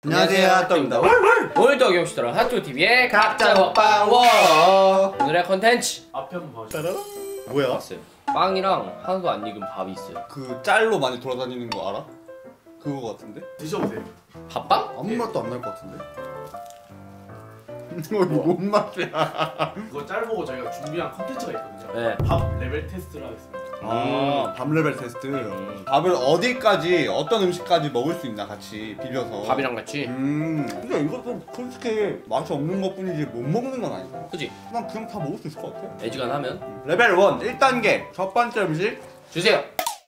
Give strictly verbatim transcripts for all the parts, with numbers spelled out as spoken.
안녕하세요, 핫도그입니다. 오늘도 어김없이더라 핫도그티비의 각자 먹방 워. 오늘의 컨텐츠 앞에 한번 봐줘. 뭐야? 봤어요. 빵이랑 하나도 안 익은 밥이 있어요. 그 짤로 많이 돌아다니는 거 알아? 그거 같은데? 드셔보세요. 밥빵? 아무 맛도 안 날 것 같은데? 이거 뭔 맛이야? 그거 짤 보고 저희가 준비한 컨텐츠가 있거든요. 네. 밥 레벨 테스트를 하겠습니다. 아, 밥 레벨 테스트. 밥을 어디까지, 어떤 음식까지 먹을 수 있나 같이 비벼서. 밥이랑 같이. 음. 근데 이것도 솔직히 맛이 없는 것 뿐이지 못 먹는 건 아니고. 그지? 그냥 그냥 다 먹을 수 있을 것 같아. 애지간하면 레벨 일, 일 단계. 첫 번째 음식. 주세요.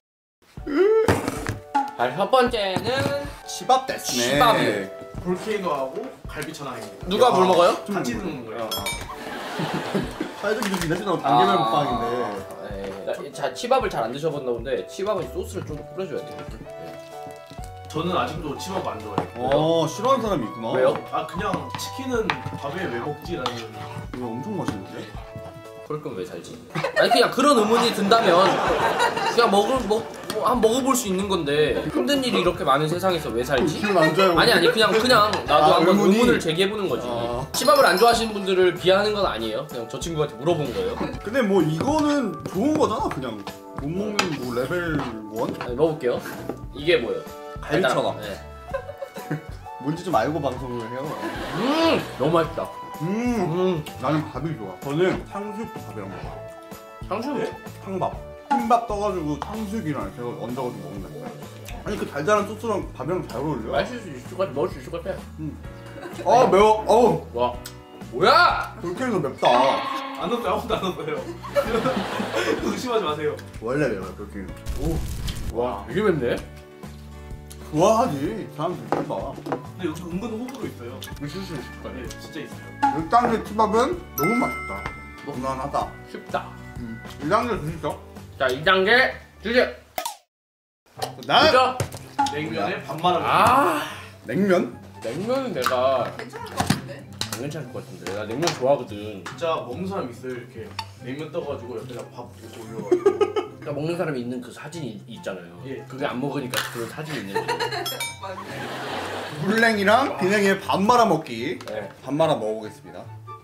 자, 첫 번째는 치밥 데스네. 치밥이요. 볼케이노하고 갈비천왕입니다. 누가 뭘 먹어요? 같이 먹는 거예요. 사회적인 음식 내시나고 단계별 아. 먹방인데. 네. 자, 치밥을 잘 안 드셔봤나 본데 치밥은 소스를 좀 뿌려줘야 돼요. 네. 저는 아직도 치밥 안 좋아해요. 어, 싫어하는 사람이 있구나. 왜요? 아 그냥 치킨은 밥에 왜 먹지라는. 이거 엄청 맛있는데? 그럴 거면 왜 살지? 아니 그냥 그런 의문이 든다면 그냥 먹을 먹 한 먹어볼 수 있는 건데 힘든 일이 이렇게 많은 세상에서 왜 살지? 기분 안 좋아요. 아니 아니 그냥 그냥 나도 아, 한번 의문이? 의문을 제기해보는 거지. 아. 치밥을 안 좋아하시는 분들을 비하하는 건 아니에요. 그냥 저 친구한테 물어본 거예요. 근데 뭐 이거는 좋은 거잖아. 그냥 못 먹는 뭐 레벨 일? 아니, 먹어볼게요. 이게 뭐예요? 갈비천왕. 네. 뭔지 좀 알고 방송을 해요. 음 너무 맛있다. 음, 음 나는 밥이 좋아. 저는 탕수육 밥이랑 먹어. 상수. 탕밥. 흰밥 떠가지고 탕수육이랑 이렇게 얹어가지고 먹는다. 아니 그 달달한 소스랑 밥이랑 잘 어울려. 마실 수 있을 것 같아. 먹을 수 있을 것 같아. 아 매워. 어우. 와 뭐야? 볼케이노 맵다. 안 넣었어요. 아무도 안 넣었어요. 의심하지 마세요. 원래 매워요 볼케이노. 오. 와 이게 맵네? 좋아하지. 사람들 봐. 근데 여기 은근 호불호 있어요. 있을 수 있을 거야. 네, 진짜 있어요. 일 단계 치밥은 너무 맛있다. 무난하다. 쉽다. 음. 일 단계 드시죠. 자 이 단계 주세요. 난 그죠? 냉면에 밥 말아 먹는. 아 냉면? 냉면은 내가 괜찮을 것 같은데? 안 괜찮을 것 같은데. 나 냉면 좋아하거든. 진짜 먹는 사람 있어요. 이렇게 냉면 떠가지고 옆에다 밥 이렇게 올려가지고. 그러니까 먹는 사람이 있는 그 사진이 있잖아요. 예. 그게 안 먹으니까 그런 사진이 있는 거예요. 맞네. 물냉이랑 비냉에 밥 말아 먹기. 네. 밥 말아 먹어보겠습니다.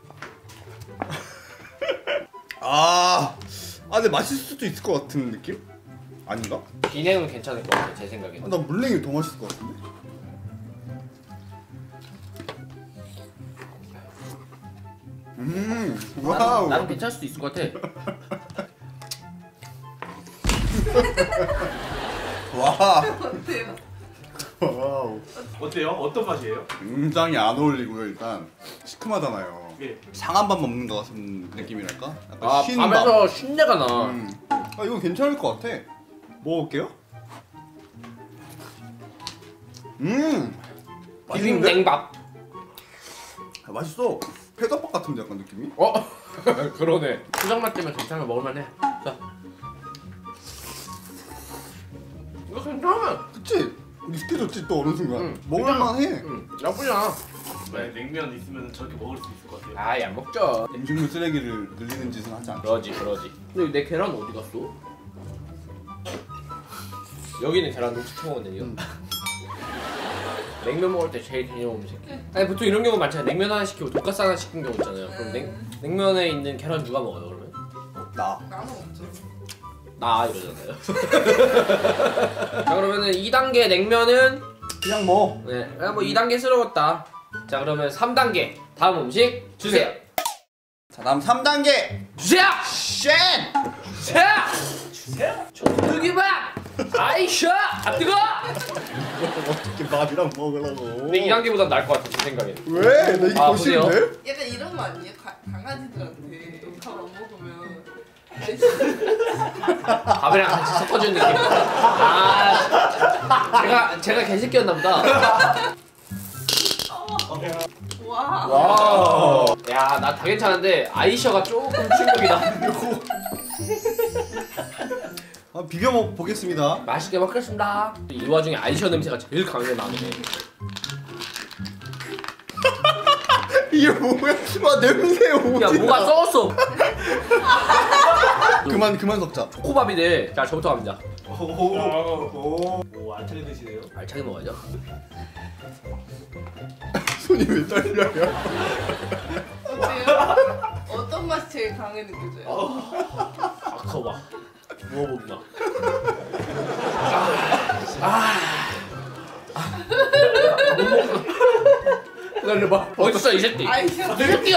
아, 아, 근데 맛있을 수도 있을 것 같은 느낌? 아닌가? 비냉은 괜찮을 것 같아 제 아, 생각에는. 나 물냉이 더 맛있을 것 같은데? 음, 와우. 나는, 나는 괜찮을 수도 있을 것 같아. 와, 어때요? 와우. 어때요? 어떤 맛이에요? 굉장히 안 어울리고요. 일단 시큼하잖아요. 예. 상한 밥 먹는 것 같은 느낌이랄까? 약간 아 쉰 밥. 밤에서 쉰내가 나. 음. 아, 이거 괜찮을 것 같아. 먹어볼게요. 음, 맛있는데? 비빔냉밥. 아, 맛있어. 회덮밥 같은데 약간 느낌이? 어? 그러네. 포장맛 때문에 괜찮아 먹을만해. 자. 이거 괜찮아. 그치? 익숙해졌지 또 어느 순간. 응, 먹을만해. 응 나쁘지 않아. 네, 냉면 있으면 저렇게 먹을 수 있을 것 같아요. 아이 안 먹죠. 음식물 쓰레기를 늘리는 짓은 하지 않죠. 그러지 그러지. 근데 내 계란 어디 갔어? 여기는 계란 녹시 쳐먹었네요. 음. 냉면 먹을 때 제일 개념 없는 새끼. 아니 보통 이런 경우 많잖아요. 냉면 하나 시키고 돈가스 하나 시킨 경우 있잖아요. 그럼 냉, 냉면에 있는 계란 누가 먹어요 그러면? 나. 나는 없죠. 나 이러잖아요. 자 그러면은 이 단계 냉면은 그냥 뭐. 네 그냥 뭐 이 단계스러웠다. 자 그러면 삼 단계 다음 음식 주세요. 자, 다음 삼 단계. 주세요. 쉔! 주세요. 주세요. 조뜨기밥. 아이샤. 아 뜨거. 어떻게 밥이랑 먹으라고. 근데 이 단계보다 나을 것 같아 제 생각에. 왜? 나 이거 아, 더 싫은데? 약간 이런 거 아니에요? 가, 강아지들한테 밥 안 먹으면 밥이랑 같이 섞어주는 느낌. 아 제가 제가 개새끼였나 보다. 와. 와. 야 나 다 괜찮은데 아이샤가 조금 충격이다. 아, 비벼 먹 보겠습니다. 맛있게 먹겠습니다. 이 와중에 아이샤 냄새가 제일 강하게 나네. 이게 뭐야? 와, 냄새 오지다. 야 뭐가 썩었어. 그만 그만 섞자. 초코밥이네. 자 저부터 갑니다. 오오오 오, 알차게 드시네요. 알차게 먹어야죠. 손이 왜 떨려요? 어때요? 어떤 맛이 제일 강하게 느껴져요? 아까워. 먹어본다. 기다려봐. 어딨어 이 새끼? 아이 이 새끼야!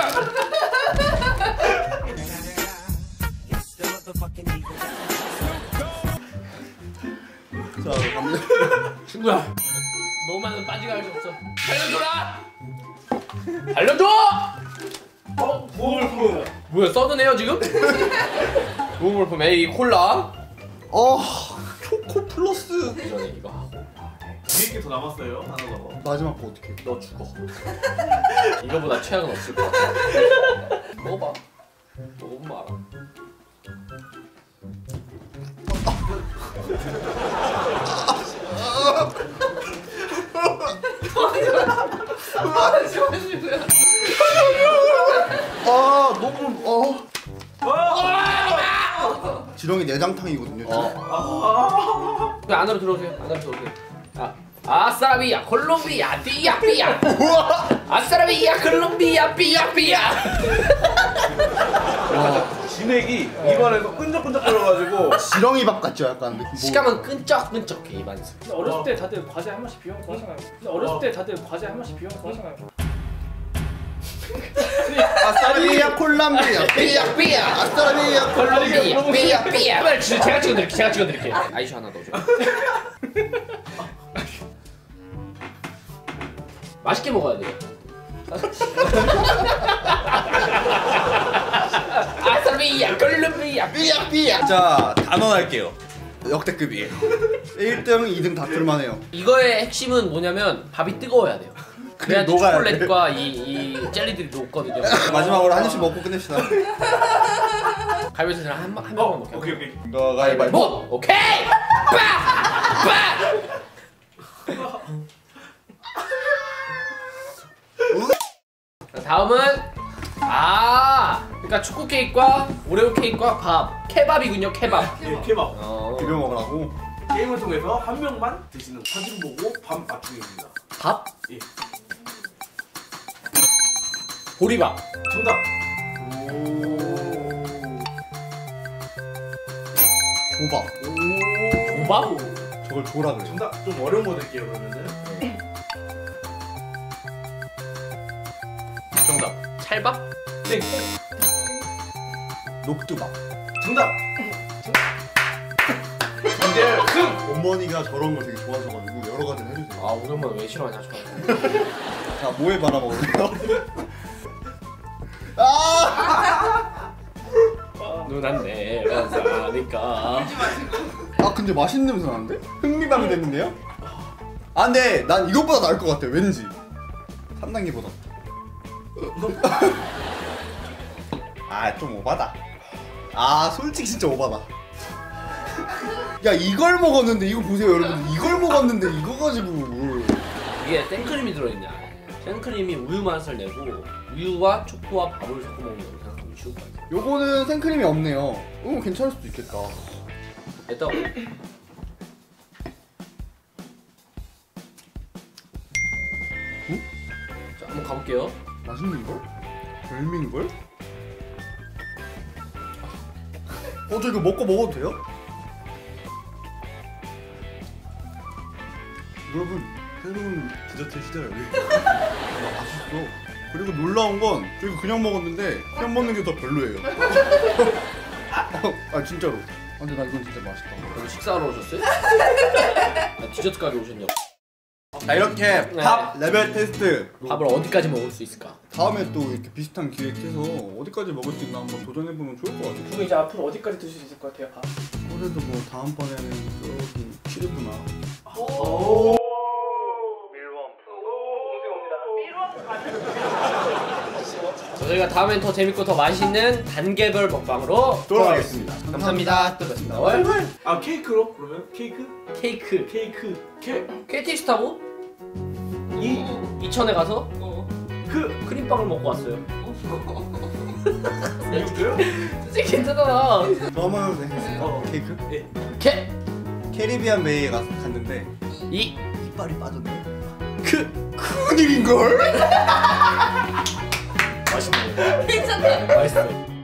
자, 갑니다. 친구야, 너만은 빠지갈 수 없어. 살려줘라! 살려줘! 어? 무물품. 뭐야, 써드네요 지금? 무물품 A 콜라. 어, 초코 플러스. 전에 이거 하고 뒤에 게 더 남았어요. 하나 더. 마지막 거 어떻게? 너 죽어. 이거보다 최악은 없을 것 같아. 먹어봐. 먹어보면 알아. 마시고요. 아, 너무 어. 지렁이 내장탕이거든요. 어. 그 안으로 들어오세요. 안으로 들어오세요. 아, 아싸라비아, 콜롬비아, 삐야 삐야. 아싸라비아, 콜롬비아, 삐야 삐야. 진액이 입안에서 끈적끈적거려가지고 지렁이 밥 같죠, 약간 느낌. 식감은 끈적끈적해 입안에서. 근데 어렸을 때 다들 과제 한 번씩 비워놓고 하잖아요. 근데 어렸을 때 다들 과제 한 번씩 비워놓고 하잖아요. 아싸라비아 콜롬비아 삐야 삐야. 아싸라비아 콜롬비아, 삐야 삐야. 빨리 주- 제가 찍어드릴게. 제가 찍어드릴게. 아이쇼 하나 넣어줘. 맛있게 먹어야 돼요. 아싸라비아, 콜롬비아. 삐약 삐약. 자, 단언할게요. 역대급이에요. 일 등, 이 등 다툴만 해요. 이거의 핵심은 뭐냐면 밥이 뜨거워야 돼요. 그래야지 녹아야 초콜릿과 이, 이 젤리들이 녹거든요. 마지막으로 한 입씩 먹고 끝냅시다. 갈비뼈는 한, 한 명만 먹게. 오케이 오케이. 이거 가위바위보. 뭐? 오케이! 빠! 빠! 자, 다음은 아 그러니까 초코 케이크와 오레오 케이크와 밥 케밥이군요. 케밥. 예, 케밥. 어. 비벼 먹으라고. 게임을 통해서 한 명만 드시는 사진 보고 밥 맞추기입니다. 밥? 예. 보리밥. 정답. 조밥. 조밥? 저걸 조라 그래. 정답. 좀 어려운 거 드릴게요 그러면은. 정답. 찰밥? 땡. 녹두밥. 정답. 이제 승. 어머니가 저런 거 되게 좋아하셔가지고 여러 가지를 해주세요. 아 우리 엄마 왜 싫어하냐 저. 자, 뭐에 말아 먹을까요? 아! 누난 내 여자니까. 아, 근데 맛있는 냄새 나는데? 흥미감이 됐는데요? 아, 근데 난 이것보다 나을 것 같아. 왠지. 삼 단계보다. 아, 좀 오바다. 아, 솔직히 진짜 오바다. 야, 이걸 먹었는데 이거 보세요, 여러분. 이걸 먹었는데 이거 가지고 뭘. 이게 생크림이 들어있냐. 생크림이 우유 맛을 내고 우유와 초코와 밥을 섞어 먹는 거 생각하면 쉬울 것 같아요. 요거는 생크림이 없네요. 어, 괜찮을 수도 있겠다. 일단 응? 자 한번 가볼게요. 맛있는걸? 별미인걸? 어, 저 이거 먹고 먹어도 돼요? 여러분, 새로운 디저트 시대를 열리고 아, 맛있어. 그리고 놀라운 건 저 이거 그냥 먹었는데 그냥 먹는 게 더 별로예요. 아, 진짜로. 아, 근데 나 이건 진짜 맛있다. 여기 식사하러 오셨어요? 아, 디저트 가게 오셨냐고. 자, 이렇게 밥 레벨 테스트 밥을 어디까지 먹을 수 있을까? 다음에 또 이렇게 비슷한 기획해서 어디까지 먹을 수 있나 한번 도전해보면 좋을 것 같아요. 그리고 이제 앞으로 어디까지 드실 수 있을 것 같아요? 밥. 그래도 뭐 다음번에는 저기 퀴즈구나. 오. 저희가 다음엔 더 재밌고 더 맛있는 단계별 먹방으로 돌아가겠습니다. 감사합니다. 또 뵙습니다. 월 아 케이크로 그러면 케이크? 케이크 케이크 케 케이티엑스 타고 이 이천에 가서 어. 크. 크림빵을 먹고 왔어요. 이거요? 솔직히 괜찮아. 저 한번 해도 되겠습니까? 어. 케이크? 예. 케 캐리비안 베이에 가서 갔는데 이 이빨이 빠졌네. 그 큰일인걸? 맛있네. 괜찮다. 맛있어.